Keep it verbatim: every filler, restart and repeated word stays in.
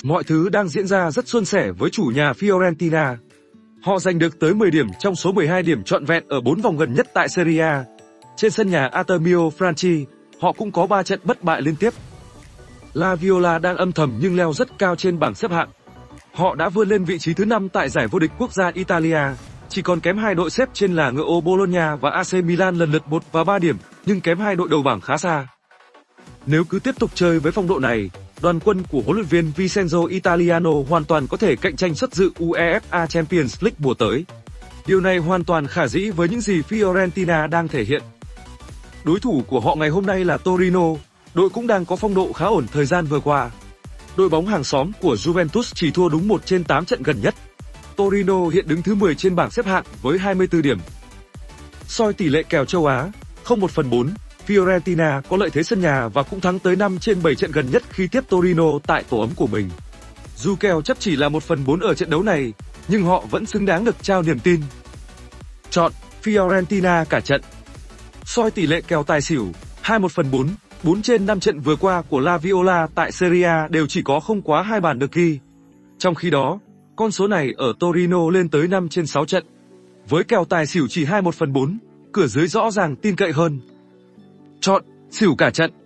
Mọi thứ đang diễn ra rất suôn sẻ với chủ nhà Fiorentina. Họ giành được tới mười điểm trong số mười hai điểm trọn vẹn ở bốn vòng gần nhất tại Serie A. Trên sân nhà Artemio Franchi, họ cũng có ba trận bất bại liên tiếp. La Viola đang âm thầm nhưng leo rất cao trên bảng xếp hạng. Họ đã vươn lên vị trí thứ năm tại giải vô địch quốc gia Italia, chỉ còn kém hai đội xếp trên là ngựa ô Bologna và a xê Milan lần lượt một và ba điểm, nhưng kém hai đội đầu bảng khá xa. Nếu cứ tiếp tục chơi với phong độ này, đoàn quân của huấn luyện viên Vincenzo Italiano hoàn toàn có thể cạnh tranh suất dự UEFA Champions League mùa tới. Điều này hoàn toàn khả dĩ với những gì Fiorentina đang thể hiện. Đối thủ của họ ngày hôm nay là Torino, đội cũng đang có phong độ khá ổn thời gian vừa qua. Đội bóng hàng xóm của Juventus chỉ thua đúng một trên tám trận gần nhất. Torino hiện đứng thứ mười trên bảng xếp hạng với hai mươi tư điểm. Soi tỷ lệ kèo châu Á, không một phần bốn, Fiorentina có lợi thế sân nhà và cũng thắng tới năm trên bảy trận gần nhất khi tiếp Torino tại tổ ấm của mình. Dù kèo chấp chỉ là một phần bốn ở trận đấu này, nhưng họ vẫn xứng đáng được trao niềm tin. Chọn Fiorentina cả trận. Soi tỷ lệ kèo tài xỉu, hai một phần bốn, bốn trên năm trận vừa qua của La Viola tại Serie A đều chỉ có không quá hai bàn được ghi. Trong khi đó, con số này ở Torino lên tới năm trên sáu trận. Với kèo tài xỉu chỉ hai một phần bốn, cửa dưới rõ ràng tin cậy hơn. Chọn xỉu cả trận.